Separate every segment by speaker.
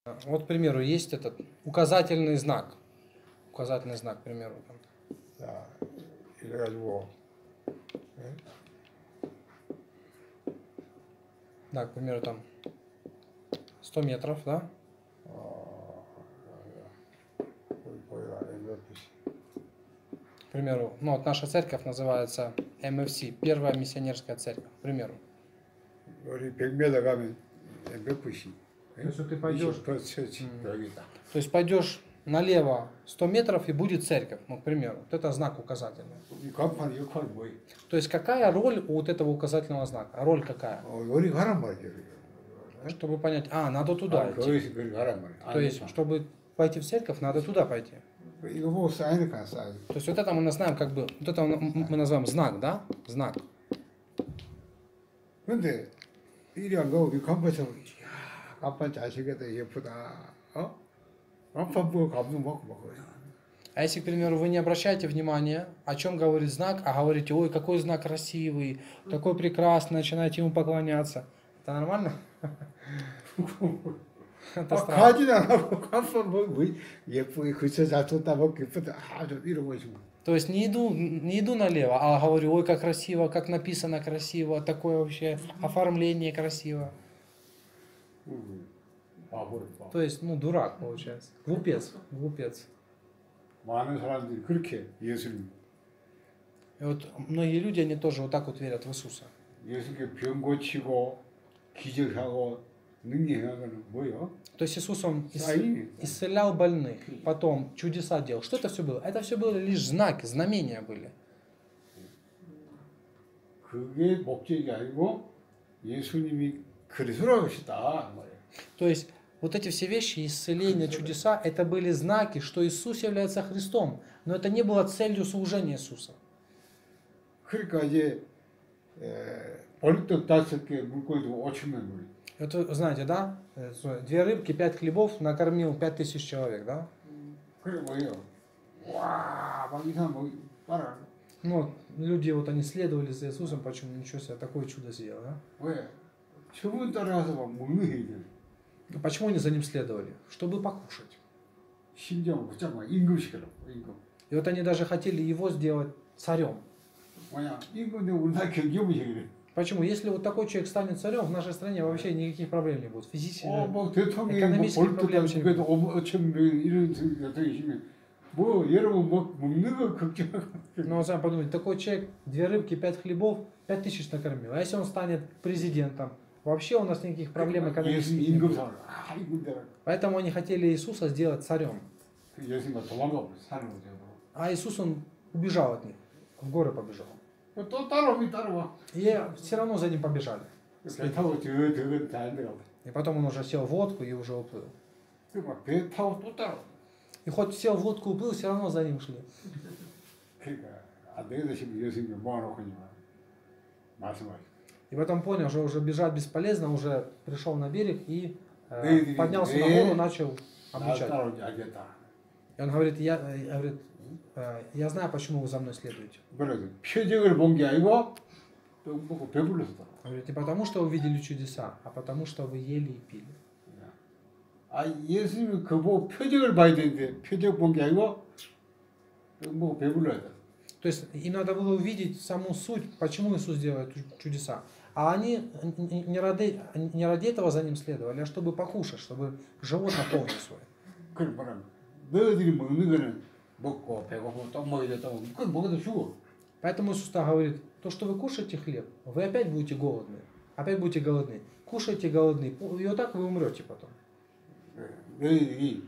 Speaker 1: Вот, к примеру, есть этот указательный знак. Указательный знак, к примеру. Там.
Speaker 2: 자, 이래가지고 예?
Speaker 1: Да, к примеру, там 100 метров, да?
Speaker 2: 보여라 MFC.
Speaker 1: К примеру, ну вот наша церковь называется МФС, Первая миссионерская церковь, к примеру.
Speaker 2: 우리 100m 가면 MFC.
Speaker 1: То есть вот ты пойдешь,
Speaker 2: 여기다.
Speaker 1: то есть пойдешь налево 100 метров и будет церковь, ну, к примеру. Вот это знак указательный.
Speaker 2: 이 간판 역할이 뭐예요?
Speaker 1: То есть какая роль у вот этого указательного знака? Роль какая?
Speaker 2: 어디 가란 말이죠.
Speaker 1: Чтобы понять, надо туда идти.
Speaker 2: 거기서 그리 가란 말이에요.
Speaker 1: То есть, чтобы пойти в церковь, надо туда пойти.
Speaker 2: 이거 보고 쌓이니까 쌓여.
Speaker 1: То есть вот это мы называем как бы, вот это мы называем знак, да? Знак.
Speaker 2: 근데 이리 안 가고 이 간판처럼 이야, 간판 자식이다 예쁘다. 어? 간판 보고 감동 받고 막 그래.
Speaker 1: А если, к примеру, вы не обращаете внимания, о чем говорит знак, а говорите, ой, какой знак красивый, такой прекрасный, начинаете ему поклоняться. Это нормально? Это странно.
Speaker 2: 가진 않고 간판 보고 예쁘게 글씨 잘 썼다 뭐 예쁘다 아주 이러고 있으면
Speaker 1: То есть не иду налево, а говорю, ой, как красиво, как написано красиво, такое вообще оформление красиво.
Speaker 2: 바보를 봐.
Speaker 1: То есть, ну, дурак получается. Глупец, глупец.
Speaker 2: 많은 사람들이 그렇게 예수님,
Speaker 1: И вот многие люди, они тоже вот так вот верят в Иисуса.
Speaker 2: 예수께 병 고치고 기적하고 능력하는 거는 뭐요?
Speaker 1: То есть Иисус, Он
Speaker 2: 사인이.
Speaker 1: исцелял больных, потом чудеса делал. Что это все было? Это все было лишь знаки, знамения были.
Speaker 2: 그게 목적이 아니고 예수님이 그리스도라고 하시다 말이에요.
Speaker 1: То есть вот эти все вещи, исцеления, чудеса, это были знаки, что Иисус является Христом. Но это не было целью служения Иисуса.
Speaker 2: 그러니까 이제 보리떡 5개 물고기도 5천명 우리.
Speaker 1: Это вы знаете, да? 2 рыбки, 5 хлебов накормил 5000 человек, да?
Speaker 2: 그래 뭐예요? 와막 이상 뭐 따라.
Speaker 1: Ну, люди вот они следовали за Иисусом, почему ничего себе, такое чудо сделал, да?
Speaker 2: 왜? 저분 따라가서 막 먹는 게 있는.
Speaker 1: Почему они за ним следовали? Чтобы покушать.
Speaker 2: 심지어 붙잡아 임금시키라고 임금.
Speaker 1: И вот они даже хотели его сделать царем.
Speaker 2: 뭐냐 임금인데 우리나라 경기무시키래.
Speaker 1: Почему? Если вот такой человек станет царем, в нашей стране вообще никаких проблем не будет. Физически.
Speaker 2: 뭐 대통령이 뭐
Speaker 1: экономических проблем
Speaker 2: 볼떡 그래도 5천 명 이런 대통령이시면 뭐 여러분 뭐 먹는 거 걱정하고.
Speaker 1: Ну, вот сами подумайте, такой человек, 2 рыбки, 5 хлебов, 5000 накормил. А если он станет президентом, вообще у нас никаких проблем экономических не будет.
Speaker 2: 임금상을 이분들
Speaker 1: Поэтому они хотели Иисуса сделать царем.
Speaker 2: 예수님과 도망가고 사는 거죠.
Speaker 1: А Иисус, он убежал от них, в горы побежал.
Speaker 2: 또 따라오면 따라와.
Speaker 1: И все равно за ним побежали.
Speaker 2: 배 타고 저거 다 한다고.
Speaker 1: И потом он уже сел в лодку и уже уплыл.
Speaker 2: 그막배 타고 또 따라와.
Speaker 1: И хоть сел в лодку и уплыл, все равно за ним шли.
Speaker 2: 그러니까 안 되겠다 싶으면 예수님이 모아놓고니만 말씀하시고.
Speaker 1: И потом понял, что уже бежать бесполезно, уже пришел на берег и
Speaker 2: 네,
Speaker 1: поднялся на
Speaker 2: 네.
Speaker 1: гору, начал
Speaker 2: 나
Speaker 1: обучать.
Speaker 2: 따라오지 알겠다.
Speaker 1: И он говорит, я знаю, почему вы за мной следуете.
Speaker 2: 그래서 표적을 본 게 아니고 또 먹고 배불러서 따라.
Speaker 1: Говорит, не потому, что увидели чудеса, а потому, что вы ели и пили.
Speaker 2: 아 예수님이 그보고 표적을 봐야 되는데 표적 본 게 아니고 또 먹고 배불러야 돼.
Speaker 1: То есть им надо было увидеть саму суть, почему Иисус делает чудеса. А они не ради этого за ним следовали, а чтобы покушать, чтобы живот наполнить свой.
Speaker 2: 그래 말하면 너희들이 먹는 거는 먹고 배고프고 또 먹어야 된다고 그건 먹어도 죽어.
Speaker 1: Поэтому Иисус так говорит, то, что вы кушаете хлеб, вы опять будете голодны, опять будете голодны. Кушайте голодны, и вот так вы умрете потом.
Speaker 2: 너희들이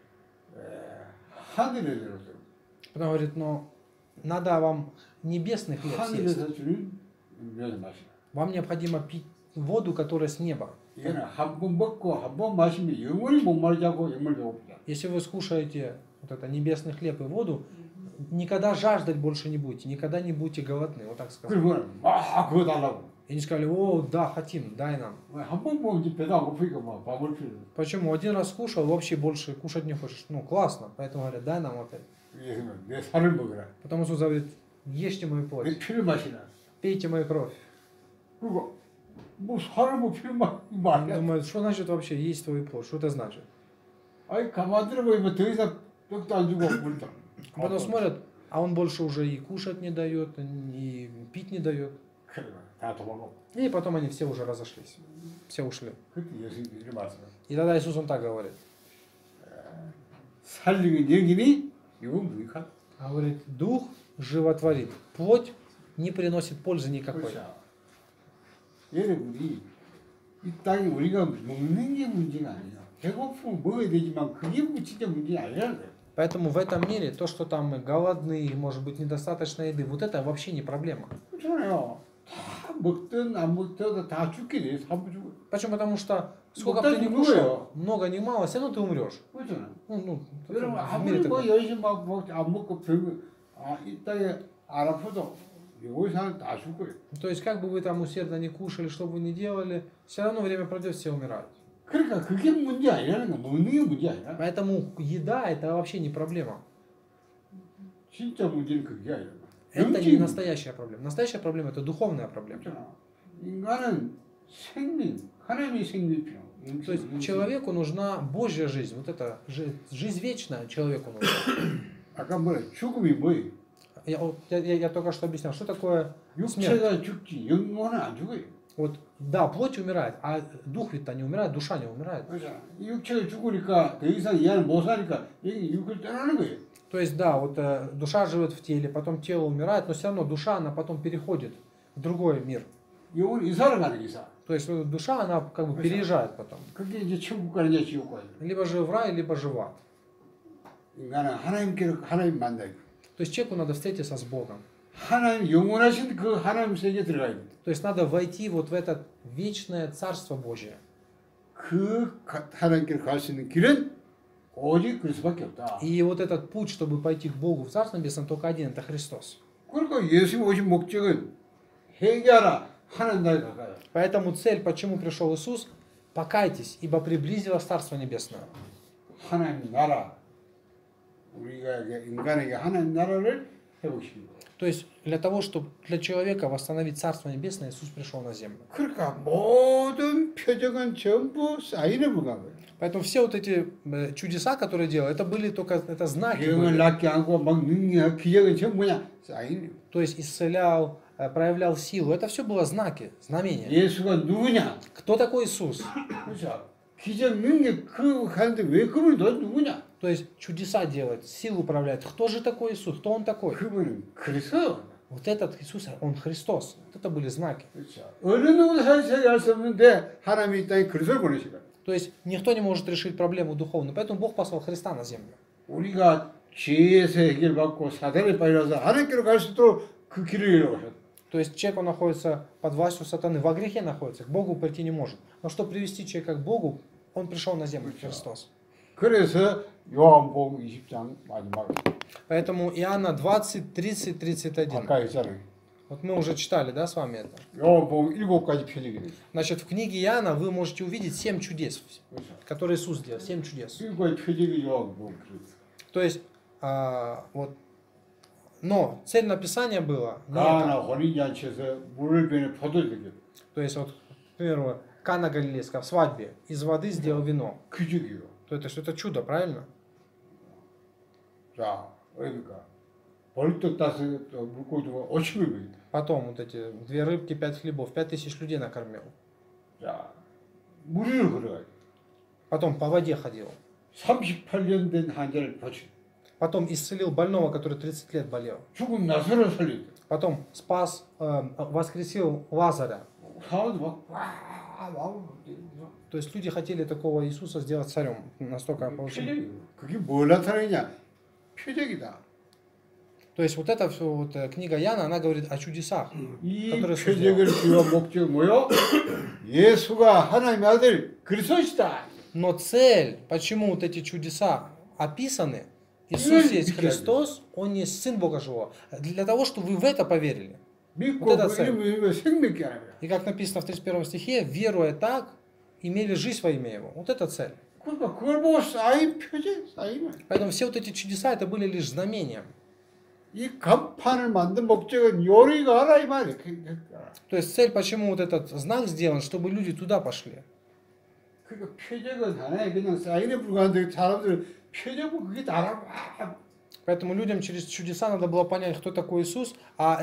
Speaker 2: 하늘에 들어서
Speaker 1: Потом говорит, но надо вам небесный хлеб съесть.
Speaker 2: 하늘에서 주는 면을 마시라.
Speaker 1: Вам необходимо пить воду, которая с неба.
Speaker 2: 이거는 한 번 먹고 한 번 마시면 영원히 못 말자고 영원히 배고프다.
Speaker 1: Если вы скушаете вот это небесный хлеб и воду, никогда жаждать больше не будете, никогда не будете голодны. Вот так сказал.
Speaker 2: 그리고 막 그거 달라고.
Speaker 1: И они сказали, о, да, хотим, дай нам.
Speaker 2: 한 번 먹으면 이제 배도 안 고프니까 막 밥을 필요.
Speaker 1: Почему? Один раз скушал, вообще больше кушать не хочешь. Ну, классно. Поэтому говорят, дай нам опять.
Speaker 2: 예수님은 내 살을 먹으라.
Speaker 1: Потом Иисус говорит, ешьте мою
Speaker 2: 내
Speaker 1: плоть,
Speaker 2: 피를 마시라.
Speaker 1: пейте мою кровь.
Speaker 2: 그리고 뭐 살을 뭐 피를
Speaker 1: Он
Speaker 2: 말이야.
Speaker 1: думает, что значит вообще есть твою плоть? Что это значит?
Speaker 2: 아니 가만 들어보면 더 이상 떡도 안 주고 물도.
Speaker 1: А потом смотрят, а он больше уже и кушать не дает, и пить не дает.
Speaker 2: 그래, 다 도망가.
Speaker 1: И потом они все уже разошлись. Все ушли.
Speaker 2: 그때 예수님이 이래 말씀.
Speaker 1: И тогда Иисус он так говорит.
Speaker 2: 살리는 영이니 이건 무익한.
Speaker 1: А говорит, дух животворит, плоть не приносит пользы никакой.
Speaker 2: 그렇죠. 여러분이 이 땅에 우리가 먹는 게 문제가 아니야. 배고프면 먹어야 되지만 그게 진짜 문제가 아니라는 거예요.
Speaker 1: Поэтому в этом мире то, что там мы голодны, может быть недостаточно еды, вот это вообще не проблема.
Speaker 2: 그렇잖아요. 다 먹든 안 먹든 다 죽게 돼. 사부 죽어.
Speaker 1: Почему? Потому что сколько
Speaker 2: 먹다
Speaker 1: бы ты ни
Speaker 2: 죽는
Speaker 1: кушал,
Speaker 2: 거예요.
Speaker 1: много ни мало, все равно ты умрешь.
Speaker 2: 그렇잖아.
Speaker 1: В
Speaker 2: 여러분
Speaker 1: мире
Speaker 2: 아무리 뭐
Speaker 1: такое.
Speaker 2: 열심히 안 먹고 병, 이 땅에 안 아파도 여기 사람 다 죽어요.
Speaker 1: То есть как бы вы там усердно не кушали, что бы вы ни делали, все равно время пройдет, все умирают.
Speaker 2: 그러니까 그게 문제 아니라는 거. 먹는 게 문제 아니라.
Speaker 1: Поэтому еда это вообще не проблема.
Speaker 2: 진짜 문제는 그게 아니라.
Speaker 1: Это не настоящая проблема. Настоящая проблема это духовная проблема.
Speaker 2: 그렇잖아. 인간은 생명, 하나님의 생명이 필요.
Speaker 1: То есть человеку нужна Божья жизнь. Вот это жизнь вечная человеку нужна.
Speaker 2: 아까 뭐라 죽음이 뭐예요?
Speaker 1: Я только что объяснял, что такое смерть.
Speaker 2: 육체가 죽지 영혼은 안 죽어요.
Speaker 1: Вот, да, плоть умирает, а дух ведь-то не умирает, душа не умирает.
Speaker 2: 그렇잖아. 이 육체가 죽으니까 더 이상 이 안에 못 사니까 여기 육을 떠나는 거예요.
Speaker 1: То есть, да, вот душа живет в теле, потом тело умирает, но все равно душа, она потом переходит в другой мир.
Speaker 2: 영혼 이사를 가는 이사.
Speaker 1: То есть душа, она как бы переезжает потом.
Speaker 2: 그게 이제 천국 가느냐 지옥 가느냐.
Speaker 1: Либо же в рай, либо же в ад.
Speaker 2: 인간은 하나님께로 하나님 만나요.
Speaker 1: То есть человеку надо встретиться с Богом.
Speaker 2: 하나님 영원하신 그 하나님 세계에 들어가야 돼.
Speaker 1: То есть надо войти вот в это вечное Царство Божие.
Speaker 2: 그 하나님께로 갈 수 있는 길은 오직 그리스도밖에 없다.
Speaker 1: И вот этот путь, чтобы пойти к Богу в Царство Небесное, только один, это Христос.
Speaker 2: 그러니까 예수님 오신 목적은 회개하라 하나님 나라에 가까이.
Speaker 1: Поэтому цель, почему пришел Иисус, покайтесь, ибо приблизилось Царство Небесное.
Speaker 2: 하나님 나라 우리가 인간에게 하나님 나라를 회복시키는 거예요.
Speaker 1: То есть для того, чтобы для человека восстановить Царство Небесное, Иисус пришел на землю.
Speaker 2: 그러니까 모든 표적은 전부 사인에 불과한 거예요.
Speaker 1: Поэтому все вот эти чудеса, которые делал, это были только это знаки.
Speaker 2: 병을
Speaker 1: были.
Speaker 2: 낫게 하고 막 능력, 기적은 전부 뭐냐? 사인이에요.
Speaker 1: То есть исцелял, проявлял силу. Это все было знаки, знамения.
Speaker 2: 예수가 누구냐?
Speaker 1: Кто такой Иисус?
Speaker 2: 그렇죠. 기적 능력 그 하는데 왜 그분이 너 누구냐?
Speaker 1: То есть чудеса делает, силу управляет. Кто же такой Иисус? Кто он такой?
Speaker 2: 그분은 그리스도.
Speaker 1: Вот этот Иисус, он Христос. Вот это были знаки.
Speaker 2: 그렇죠. 어느 누구도 사실 할 수 없는데 하나님이 이 땅에 그리스도를 보내시거든.
Speaker 1: То есть никто не может решить проблему духовную. Поэтому Бог послал Христа на землю.
Speaker 2: 우리가 죄에서 해결받고 사단에 빠져서 하나님께로 갈 수 있도록 그 길을 열어가셨다.
Speaker 1: То есть человек, он находится под властью сатаны, во грехе находится, к Богу прийти не может. Но чтобы привести человека к Богу, он пришел на землю, Христос.
Speaker 2: 그래서 요한복음 20장 마지막
Speaker 1: Поэтому Иоанна 20, 30, 31.
Speaker 2: 아까 했잖아요.
Speaker 1: Вот мы уже читали, да, с вами это.
Speaker 2: 요한복음 7가지 표적이 있어요.
Speaker 1: Значит, в книге Иоанна вы можете увидеть 7 чудес,
Speaker 2: 그렇죠.
Speaker 1: которые Иисус сделал, 7 чудес.
Speaker 2: 7가지 표적이 요한복음 그랬어요.
Speaker 1: То есть, вот, но цель написания была, не
Speaker 2: 가나
Speaker 1: это.
Speaker 2: 혼인잔치에서 물을 변해 포도를 되게
Speaker 1: То есть, вот, к примеру, Кана Галилейская в свадьбе из воды сделал вино.
Speaker 2: 규적이요.
Speaker 1: То это что это чудо, правильно?
Speaker 2: 자, 그러니까 벌떡 따서 또 물고 두고 50을 먹이다.
Speaker 1: Потом вот эти 2 рыбки, 5 хлебов, 5000 людей накормил.
Speaker 2: 자, 물 위를 걸어가요.
Speaker 1: Потом по воде ходил.
Speaker 2: 38년 된 환자를 고치.
Speaker 1: Потом исцелил больного, который 30 лет болел.
Speaker 2: 죽은 나사를 살렸다.
Speaker 1: Потом спас, воскресил Лазаря.
Speaker 2: 사람도 막 와.
Speaker 1: То есть люди хотели такого Иисуса сделать царем. Настолько получилось.
Speaker 2: 표적이에요. 그게 뭘 나타내냐? 표적이다.
Speaker 1: То есть вот эта все, вот, книга Иоанна, она говорит о чудесах,
Speaker 2: 이
Speaker 1: которые Иисус
Speaker 2: 표적을
Speaker 1: сделал.
Speaker 2: 주요 목적 뭐요? 예수가 하나님의 아들 그리스도시다.
Speaker 1: Но цель, почему вот эти чудеса описаны, Иисус есть Христос, Он есть Сын Бога Живого, для того, чтобы вы в это поверили.
Speaker 2: 믿고
Speaker 1: Вот это
Speaker 2: 그
Speaker 1: цель.
Speaker 2: 이름을 생명케 하는 거야.
Speaker 1: И как написано в 31 стихе, веруя так, имели жизнь во имя Его. Вот это цель.
Speaker 2: 그러니까 그걸 보고 쌓인 표적, 쌓이면
Speaker 1: Поэтому все вот эти чудеса, это были лишь знамением.
Speaker 2: 이 간판을 만든 목적은 요리가 알아 이 말이야.
Speaker 1: То есть цель, почему вот этот знак сделан, чтобы люди туда пошли.
Speaker 2: 그러니까 표적은 하나의 그냥 사인에 불과한데 사람들 표적은 그게 다라고.
Speaker 1: Поэтому людям через чудеса надо было понять, кто такой Иисус, а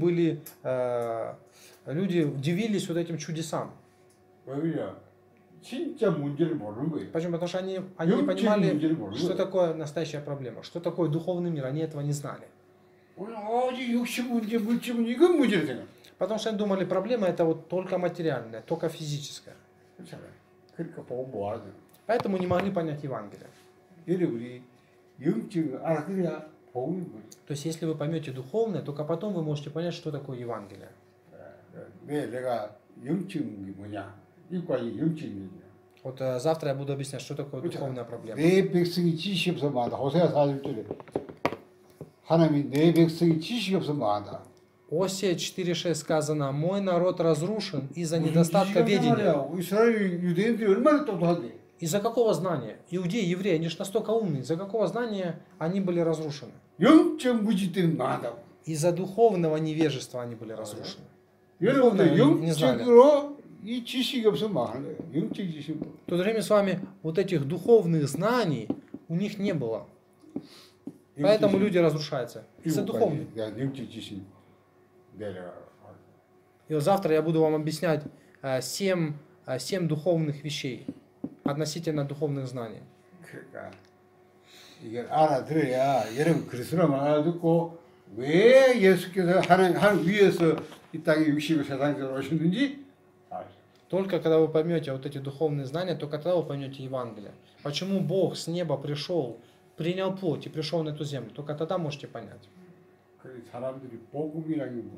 Speaker 1: люди удивились вот этим чудесам.
Speaker 2: 왜 그래요? 진짜 문제를 모르는 거예요.
Speaker 1: Почему? Потому что они не
Speaker 2: 영적인
Speaker 1: понимали,
Speaker 2: 문제를 모르는
Speaker 1: что
Speaker 2: 거예요.
Speaker 1: такое настоящая проблема, что такое духовный мир, они этого не знали.
Speaker 2: 오늘 오직 육신 문제, 물질 문제 이건 문제를 생각.
Speaker 1: Потому что они думали, проблема это вот только материальная, только физическая.
Speaker 2: 그렇잖아요. 그러니까 보고 뭐 하든.
Speaker 1: Поэтому не могли понять Евангелие.
Speaker 2: 여러분이 영적을 알아들어야 복음이 뭐지.
Speaker 1: То есть, если вы поймете духовное, только потом вы можете понять, что такое Евангелие.
Speaker 2: 왜 내가 영적인 게 뭐냐? 이과이 영적인 거냐?
Speaker 1: Вот завтра я буду объяснять, что такое духовная проблема.
Speaker 2: 내 백성이 지식이 없어 뭐한다. 호세아 4절에 하나님이 내 백성이 지식이 없어 뭐한다.
Speaker 1: Осия 4.6 сказано, мой народ разрушен из-за недостатка ведения.
Speaker 2: 이스라엘 유대인들이 얼마나 똑똑한데.
Speaker 1: Из-за какого знания? Иудеи, евреи, они же настолько умные. Из-за какого знания они были разрушены?
Speaker 2: 영적 무지 때문에 망한다고.
Speaker 1: Из-за духовного невежества они были разрушены.
Speaker 2: 여러분들
Speaker 1: не знали.
Speaker 2: 영적으로 이 지식이 없으면 망하는 거예요. 영적 지식.
Speaker 1: В то же время с вами вот этих духовных знаний у них не было. Поэтому люди разрушаются. Из-за духовных.
Speaker 2: 영적 지식 내려가.
Speaker 1: И вот завтра я буду вам объяснять 7 духовных вещей относительно духовных знаний.
Speaker 2: 그러니까 이걸 알아들어야 여러분 그리스도만 알아듣고 왜 예수께서 하늘 위에서 이 땅에 육신을 세상에서 오셨는지 알죠.
Speaker 1: Только когда вы поймете вот эти духовные знания, только тогда вы поймете Евангелие. Почему Бог с неба пришел, принял плоть и пришел на эту землю. Только тогда можете понять.
Speaker 2: 그래서 사람들이 복음이라는 게 뭐?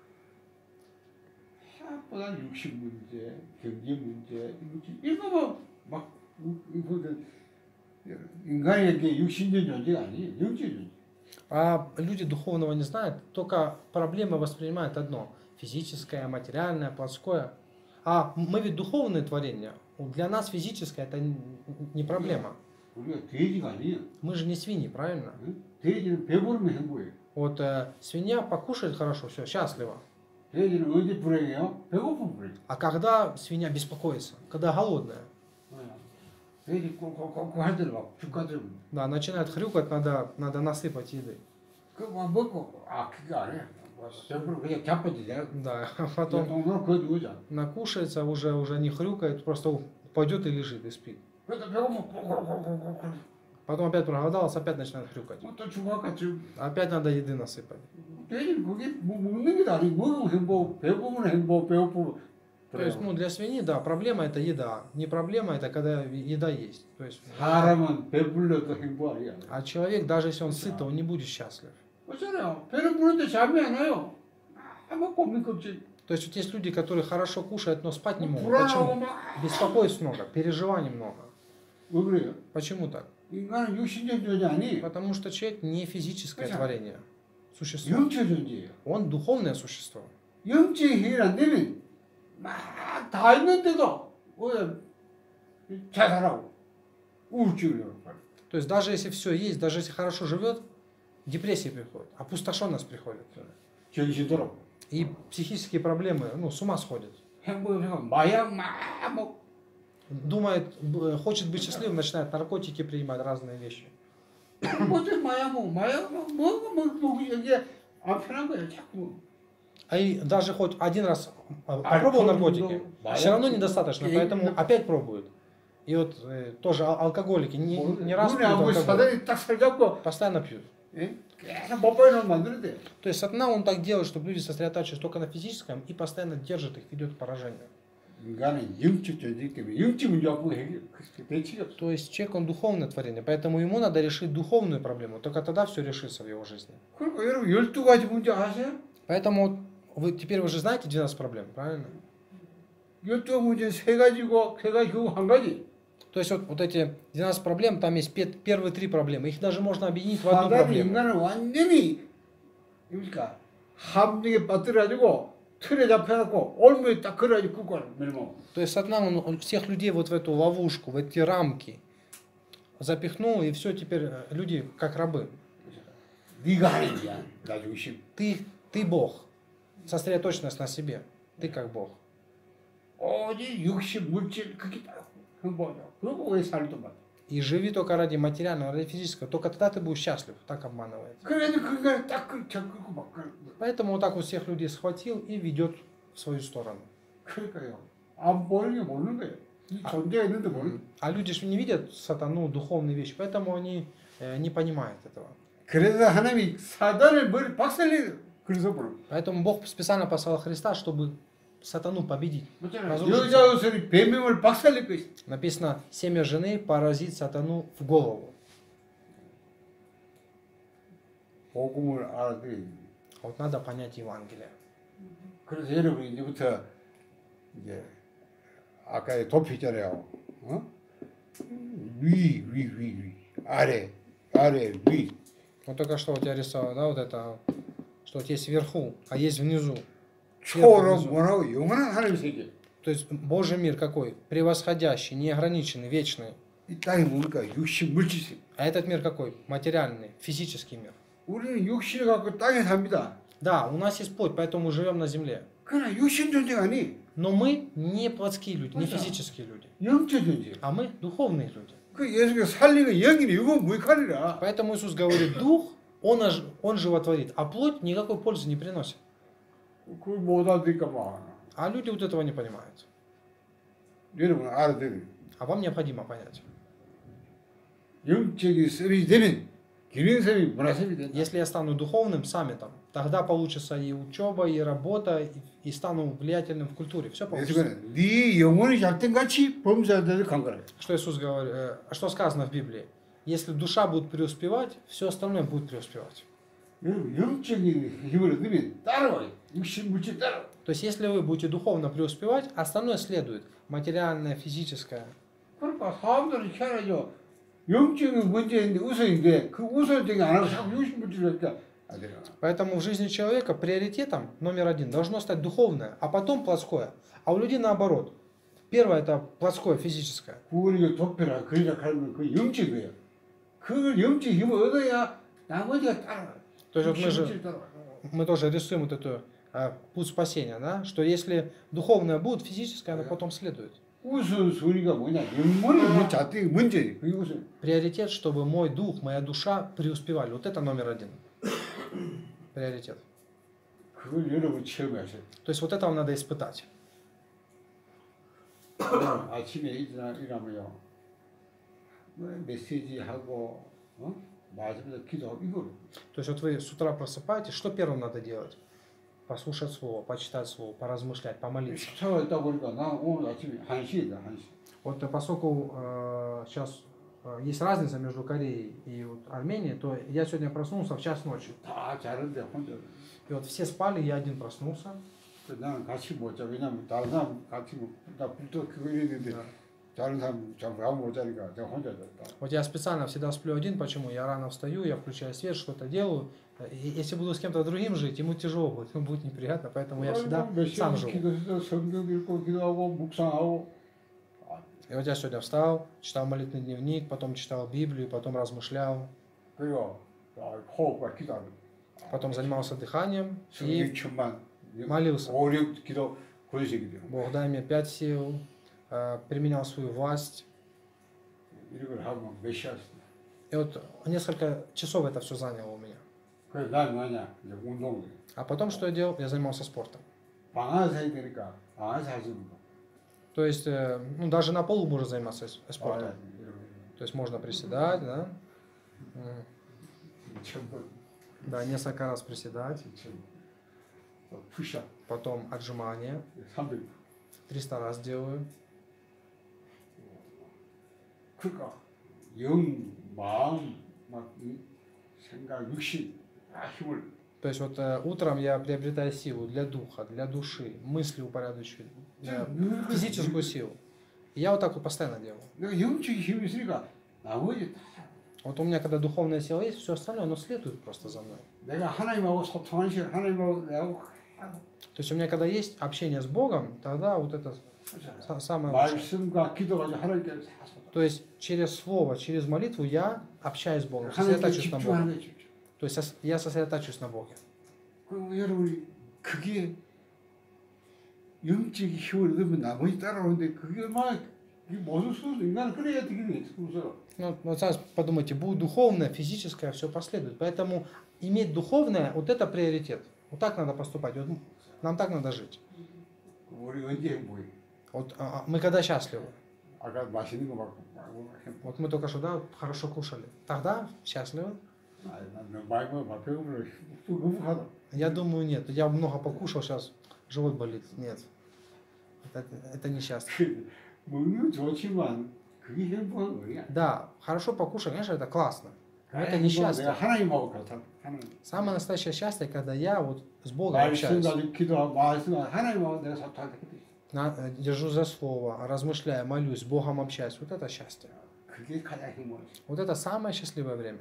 Speaker 2: 생각보다 육신 문제, 경제 문제, 이거 막 인간에게 육신적 존재가 아니에요. 영적 존재.
Speaker 1: А люди духовного не знают, только проблемы воспринимают одно. Физическое, материальное, плотское. А мы ведь духовные творения. Для нас физическое это не проблема.
Speaker 2: 우리가 돼지가 아니에요.
Speaker 1: Мы же не свиньи, правильно?
Speaker 2: 돼지는 배부르면 행복해요.
Speaker 1: Вот свинья покушает хорошо, все, счастлива.
Speaker 2: 돼지는 언제 불행해요? 배고프면 불행해요.
Speaker 1: А когда свинья беспокоится? Когда голодная?
Speaker 2: 돼지 꼭꼭꼭 할 때는 막 죽가들.
Speaker 1: Да, начинает хрюкать, надо насыпать еды.
Speaker 2: 그거 먹고 그거 안 해. 배부르 그냥 자빠지냐.
Speaker 1: Да, а потом
Speaker 2: 동동 그거 누구잖아.
Speaker 1: накушается, уже не хрюкает, просто упадет и лежит, и спит.
Speaker 2: 그래서 배고프면
Speaker 1: Потом опять проголодался, опять начинает хрюкать.
Speaker 2: 또 죽어가지고.
Speaker 1: Опять надо еды насыпать.
Speaker 2: 돼지는 그게 먹는 게 아니고 먹으면 행복, 배고프면 행복, 배고프면.
Speaker 1: То есть, для свиньи, да, проблема это еда. Не проблема это когда еда есть. То есть,
Speaker 2: 사람은 배불러도 행복 아니야.
Speaker 1: а человек, даже если он сыт, он не будет счастлив.
Speaker 2: 그렇잖아요. 배는 부른데 잠이 안 와요. 아무 고민 없지.
Speaker 1: То есть, вот есть люди, которые хорошо кушают, но спать не могут.
Speaker 2: 불안하고
Speaker 1: Почему?
Speaker 2: 막.
Speaker 1: Беспокойств много, переживаний много.
Speaker 2: 왜 그래요?
Speaker 1: Почему так?
Speaker 2: 인간은 육신적 존재 아니에요.
Speaker 1: Потому что человек не физическое
Speaker 2: 그렇죠.
Speaker 1: творение, существо.
Speaker 2: 영적 존재예요.
Speaker 1: Он духовное существо.
Speaker 2: 영적 해결 안 되면 막 다 있는데도 자살하고 우울증을 일어나고.
Speaker 1: То есть даже если все есть, даже если хорошо живет, депрессия приходит, опустошенность приходит.
Speaker 2: 정신 돌아오고.
Speaker 1: И психические проблемы, с ума сходят.
Speaker 2: 행복을 생각하면 마약 막 먹고.
Speaker 1: Думает, хочет быть счастливым, начинает наркотики принимать, разные вещи.
Speaker 2: 어째 마약 먹고 이게 안 편한 거야 자꾸.
Speaker 1: И даже хоть один раз попробовал наркотики, все равно недостаточно, поэтому опять пробует. И вот тоже алкоголики не раз
Speaker 2: 눈에
Speaker 1: пьют
Speaker 2: 안 보이
Speaker 1: алкоголь,
Speaker 2: 사단이 딱 살잡고
Speaker 1: постоянно пьют.
Speaker 2: 계속 못 보이는 만드는데.
Speaker 1: То есть сатана он так делает, чтобы люди сосредотачивались только на физическом и постоянно держит их, ведет к поражению.
Speaker 2: 인간은 영적 존재이기 때문에 영적 문제 갖고 대책이 없어.
Speaker 1: То есть человек он духовное творение, поэтому ему надо решить духовную проблему, только тогда все решится в его жизни.
Speaker 2: 그러니까 여러분 12가지 문제 아세요?
Speaker 1: Поэтому теперь вы же знаете 12 проблем, правильно?
Speaker 2: 12문제 3가지고 3가지 그거 1가지.
Speaker 1: То есть вот эти 12 проблем, там есть первые 3 проблемы, их даже можно объединить в одну
Speaker 2: 사단이
Speaker 1: проблему.
Speaker 2: 인간을 완전히 그러니까 함정에 빠뜨려가지고 틀에 잡혀놓고 올무에 딱 걸어가지고 끄고 멸망.
Speaker 1: То есть сатана он всех людей вот в эту ловушку, в эти рамки запихнул, и все теперь люди как рабы.
Speaker 2: 네가 하는 거야. 나 중심.
Speaker 1: Ты Бог, сосредоточенность на себе, ты как Бог.
Speaker 2: 오직 육신 물질 그게 다 행복하죠. 그러고 왜 살도 마.
Speaker 1: И живи только ради материального, ради физического. Только тогда ты будешь счастлив. Так обманывает.
Speaker 2: 그래서 그걸 딱 적극고 막
Speaker 1: Поэтому он так вот всех людей схватил и ведет в свою сторону.
Speaker 2: 그러니까요. 안 보이는 게 모르는 거예요. 이 존재가 있는데 모르는.
Speaker 1: А люди же не видят сатану, духовные вещи, поэтому они не понимают этого.
Speaker 2: 그래서 하나님이 사단을 머리 박살내 그래서 보는.
Speaker 1: Поэтому Бог специально послал Христа, чтобы сатану победить.
Speaker 2: 여자 옷을 뱀을 박살낼 것이.
Speaker 1: Написано, семя жены поразит сатану в голову.
Speaker 2: 복음을 알아들어야 돼.
Speaker 1: Вот надо понять Евангелие.
Speaker 2: 그래서 여러분이 이제부터 이제 아까 도피잖아요. 어? 위, 아래, 위.
Speaker 1: Вот только что вот я рисовал, да, вот это, что вот есть вверху, а есть внизу.
Speaker 2: 초로 뭐라고 영원한 하나님 세계.
Speaker 1: То есть Божий мир какой? Превосходящий, неограниченный, вечный.
Speaker 2: 이 땅이 뭡니까? 육신 물질 세계.
Speaker 1: А этот мир какой? Материальный, физический мир.
Speaker 2: 우리는 육신을 갖고 땅에 삽니다.
Speaker 1: Да, у нас есть плоть, поэтому мы живем на земле.
Speaker 2: 그러나 육신 존재가 아니.
Speaker 1: Но мы не плотские люди, не физические люди.
Speaker 2: 영적 존재.
Speaker 1: А мы духовные люди.
Speaker 2: 그 예수가 살리는 영이니 이거 무익하리라.
Speaker 1: Поэтому Иисус говорит, дух, он животворит, а плоть никакой пользы не приносит.
Speaker 2: 그걸 못 알아들까 봐.
Speaker 1: А люди вот этого не понимают.
Speaker 2: 여러분 알아들어요.
Speaker 1: А вам необходимо понять.
Speaker 2: 영적인 셈이 되면 기능셈이 문화셈이 된다.
Speaker 1: Если я стану духовным саммитом, тогда получится и учеба, и работа, и стану влиятельным в культуре. Все получится.
Speaker 2: 예수는 네 영혼이 작든 같이 범사자들 간거라.
Speaker 1: Что Иисус говорит, что сказано в Библии? Если душа будет преуспевать, все остальное будет преуспевать.
Speaker 2: 여러분 영적인 힘을 얻으면 따라와요. 육신 물질 따라.
Speaker 1: То есть, если вы будете духовно преуспевать, остальное следует. Материальное, физическое.
Speaker 2: 그러니까 사람들은 희한하죠. 영적인 문제인데 우선인데 그 우선적인 안 하고 자꾸 육신 물질을 하니까 안 되나.
Speaker 1: Поэтому в жизни человека приоритетом номер один должно стать духовное, а потом плотское. А у людей наоборот. Первое это плотское, физическое.
Speaker 2: 구원이 도표라 그리라 하면 그 영적이에요. 그걸 영적 힘을 얻어야 나머지가 따라와요.
Speaker 1: То есть вот мы тоже рисуем вот эту путь спасения, да? Что если духовное будет, физическое оно потом следует.
Speaker 2: 우선순위가 뭐냐? 영혼이 뭐 자택이 문제예요. 그게 우선.
Speaker 1: Приоритет, чтобы мой дух, моя душа преуспевали. Вот это номер один. Приоритет.
Speaker 2: 그걸 여러분 체험하세요.
Speaker 1: То есть вот это вам надо испытать.
Speaker 2: 아침에 일어나면요. 뭐 메시지하고 마지막에 기도하고 이거로.
Speaker 1: То есть вот вы с утра просыпаетесь, что первым надо делать? Послушать слово, почитать слово, поразмышлять, помолиться.
Speaker 2: 차가 있다 보니까 나 오늘 아침에 1시이다 1시.
Speaker 1: Вот поскольку сейчас есть разница между Кореей и вот Арменией, то я сегодня проснулся в час ночи.
Speaker 2: 다 자는데 혼자.
Speaker 1: И вот все спали, я один проснулся.
Speaker 2: 나는 같이 못 자. 왜냐면 다른 사람 같이 나 불도 켜고 있는데 다른 사람 잠깐 못 자니까 내가 혼자 잤다.
Speaker 1: Вот я специально всегда сплю один, почему? Я рано встаю, я включаю свет, что-то делаю. И если буду с кем-то другим жить, ему тяжело будет, ему будет неприятно, поэтому я всегда сам живу.
Speaker 2: 기도해서 성경 읽고 기도하고 묵상하고.
Speaker 1: И вот я сегодня встал, читал молитвенный дневник, потом читал Библию, потом размышлял.
Speaker 2: 그리고 호흡과 기도하고.
Speaker 1: Потом занимался дыханием и
Speaker 2: 천만
Speaker 1: молился.
Speaker 2: 5, 6 기도 그러시기 때문에.
Speaker 1: Бог дай мне 5 сил, применял свою власть.
Speaker 2: 이걸 하면 몇 시간.
Speaker 1: И вот несколько часов это все заняло у меня.
Speaker 2: 그래서 난 뭐냐 이제 운동.
Speaker 1: А потом что я делал? Я занимался спортом.
Speaker 2: 방안에서 해야 되니까 방안에서 하시는 거.
Speaker 1: То есть, ну, даже на полу можно заниматься спортом. То есть можно приседать, да? Да, несколько раз приседать. Потом отжимания. 300 раз делаю.
Speaker 2: 그러니까 영, 마음, 막 생각, 육신 다 힘을.
Speaker 1: То есть вот утром я приобретаю силу для духа, для души, мысли упорядочиваю, физическую силу. И я вот так вот постоянно делаю.
Speaker 2: 내가 영적인 힘이 있으니까 나머지 다.
Speaker 1: Вот у меня когда духовная сила есть, все остальное, оно следует просто за мной.
Speaker 2: 내가 하나님하고 소통하는 시간, 하나님하고 내하고.
Speaker 1: То есть у меня когда есть общение с Богом, тогда вот это самое лучшее.
Speaker 2: 말씀과 기도가 하나님께 다 소통.
Speaker 1: То есть через слово, через молитву я общаюсь с Богом, сосредотачиваюсь на Боге. То есть я сосредотачиваюсь на Боге.
Speaker 2: 그럼 여러분이 그게 영적인 힘을 얻으면 나머지 따라오는데 그게 얼마나 이 모든 순서 인간은 그래야 되겠네 순서.
Speaker 1: Ну, вот сейчас подумайте, будет духовное, физическое, все последует. Поэтому иметь духовное, вот это приоритет. Вот так надо поступать, вот нам так надо жить.
Speaker 2: 우리 언제 행복해?
Speaker 1: Вот мы когда счастливы?
Speaker 2: 아까 맛있는 거 먹고
Speaker 1: Вот мы только что, да, хорошо кушали. Тогда счастливы?
Speaker 2: 난 많이 먹어 배고프려 행복하다.
Speaker 1: Я думаю, нет. Я много покушал, сейчас живот болит. Нет. Это не счастье.
Speaker 2: 먹는 좋지만 그게 행복한 거야.
Speaker 1: Да, хорошо покушать, конечно, это классно. Но это не счастье.
Speaker 2: 내가 하나님하고 같아. 하나님.
Speaker 1: Самое настоящее счастье, когда я вот с Богом
Speaker 2: 말씀
Speaker 1: общаюсь.
Speaker 2: 가지고 기도하고 말씀 하나님하고 내가 소통할 때
Speaker 1: Держу за слово, размышляю, молюсь, с Богом общаюсь. Вот это счастье.
Speaker 2: 그게 가장 행복하지.
Speaker 1: Вот это самое счастливое время.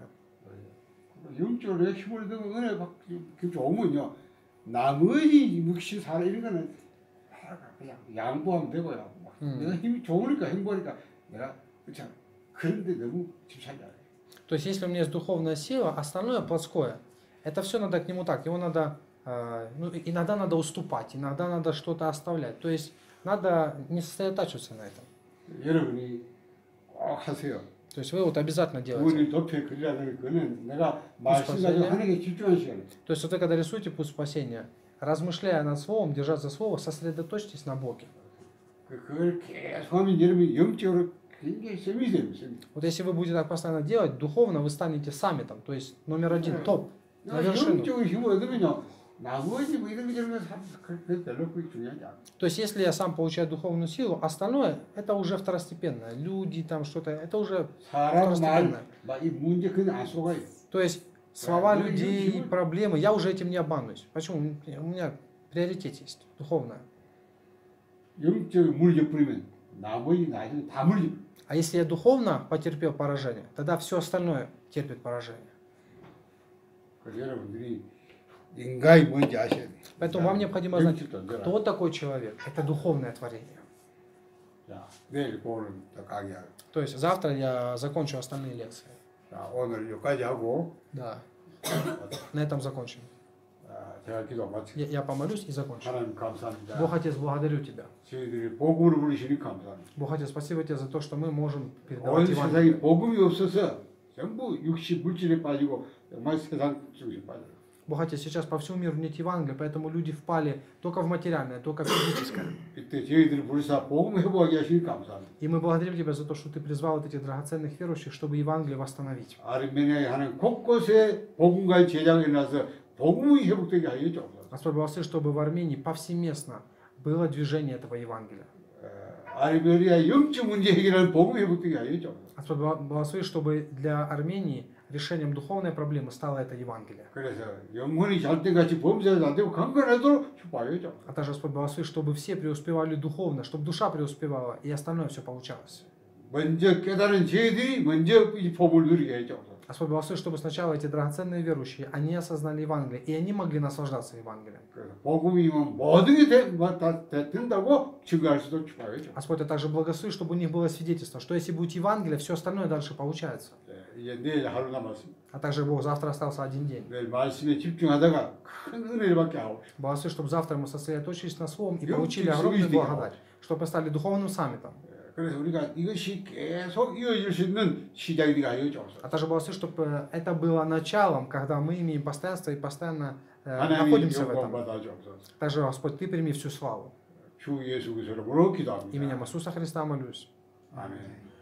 Speaker 2: 영적으로 힘을 얻고 은혜 받기 좋으면요. 나머지 묵시 살아 이런 거는 그냥 양보하면 되고요. 내가 힘이 좋으니까 행복하니까 내가 그렇잖아. 그런데 너무 집착이 안 해.
Speaker 1: То есть, если у меня есть духовная сила, остальное плотское, это все надо к нему так. Его надо, ну, иногда надо уступать, иногда надо что-то оставлять. То есть, надо не сосредотачиваться на этом.
Speaker 2: 여러분이 꼭 하세요.
Speaker 1: То есть, вы вот обязательно делаете.
Speaker 2: 우리 도표에 그리라는 거는 내가 말씀 가지고 하나님께 집중하는 시간에.
Speaker 1: То есть, вот вы когда рисуете путь спасения, размышляя над словом, держать за слово, сосредоточьтесь на Боге.
Speaker 2: 그걸 계속 하면 여러분이 영적으로 굉장히 셈이 돼요.
Speaker 1: Вот если вы будете так постоянно делать, духовно вы станете саммитом, то есть номер один, топ, на вершину.
Speaker 2: 영적으로 힘을 얻으면요. 나머지 뭐 이런 거 그 별로 그게 중요하지 않아.
Speaker 1: То есть, если я сам получаю духовную силу, остальное это уже второстепенно. Люди там что-то, это уже
Speaker 2: 사람
Speaker 1: второстепенно.
Speaker 2: 말이 문제 그냥 안 속아요.
Speaker 1: То есть, слова людей, проблемы, я уже этим не обманусь. Почему? У меня приоритет есть, духовное.
Speaker 2: 영적으로 무너져버리면 나머지 나중에 다 무너져.
Speaker 1: А если я духовно потерпел поражение, тогда все остальное терпит поражение.
Speaker 2: 그래서 여러분들이 인간이 뭔지 아셔야 돼.
Speaker 1: Поэтому вам необходимо знать, кто такой человек. Это духовное творение.
Speaker 2: 자, 내일 그거는 더 강의하고.
Speaker 1: То есть завтра я закончу остальные лекции.
Speaker 2: 자, 오늘 여기까지 하고.
Speaker 1: Да. На этом закончим.
Speaker 2: 제가 기도 마치고.
Speaker 1: Я помолюсь и закончу.
Speaker 2: 하나님 감사합니다.
Speaker 1: Бог Отец, благодарю Тебя.
Speaker 2: 저희들이 복음으로 부르시니 감사합니다.
Speaker 1: Бог Отец, спасибо Тебе за то, что мы можем
Speaker 2: 온
Speaker 1: передавать Евангелие.
Speaker 2: 세상에 복음이 없어서 전부 육시 물질에 빠지고 정말 세상 중심에 빠져요.
Speaker 1: Бог Отец, сейчас по всему миру нет Евангелия, поэтому люди впали только в материальное, только в физическое.
Speaker 2: 이때 저희들을 불사 복음 회복하게 하시니 감사합니다.
Speaker 1: И мы благодарим Тебя за то, что Ты призвал вот этих драгоценных верующих, чтобы Евангелие восстановить.
Speaker 2: 아르메니아에 하는 곳곳에 복음과의 제장이 일어나서 복음이 회복되게 하여 주옵소서.
Speaker 1: Господь, благослови, чтобы в Армении повсеместно было движение этого Евангелия.
Speaker 2: 아르메니아 영적 문제 해결하는 복음 회복되게 하여 주옵소서.
Speaker 1: Господь, благослови, чтобы для Армении решением духовной проблемы стало это Евангелие.
Speaker 2: 그래서 영혼이 잘된 같이 범죄도 안 되고 강건하도록 축복하여 주옵소서.
Speaker 1: А также, Господь, благослови, чтобы все преуспевали духовно, чтобы душа преуспевала и остальное все получалось.
Speaker 2: 먼저 깨달은 저희들이 먼저 이 복을 누리게 해 주옵소서.
Speaker 1: Господь, благослови, чтобы сначала эти драгоценные верующие, они осознали Евангелие, и они могли наслаждаться Евангелием.
Speaker 2: 그래서 복음이면 모든 게 다 된다고 증거할 수도 축복하여 주옵소서.
Speaker 1: Господь, а также благослови, чтобы у них было свидетельство, что если будет Евангелие, все остальное дальше получается.
Speaker 2: 이제 내일 하루 남았습니다.
Speaker 1: А также, Бог, завтра остался один день.
Speaker 2: 내일 말씀에 집중하다가 큰 은혜를 받게 하옵소서.
Speaker 1: Благослови, чтобы завтра мы сосредоточились на Словом и получили огромную благодать, чтобы мы стали духовным саммитом.
Speaker 2: 그래서 우리가 이것이 계속 이어질 수 있는 시작이 되게 하여 주옵소서.
Speaker 1: А также благослови, чтобы это было началом, когда мы имеем постоянство и постоянно
Speaker 2: 하나님의
Speaker 1: находимся в
Speaker 2: 영광
Speaker 1: этом.
Speaker 2: 받아 주옵소서.
Speaker 1: Также, Господь, Ты прими всю славу.
Speaker 2: 주 예수 그리스도로 기도합니다.
Speaker 1: Именем Иисуса Христа молюсь.
Speaker 2: 아멘.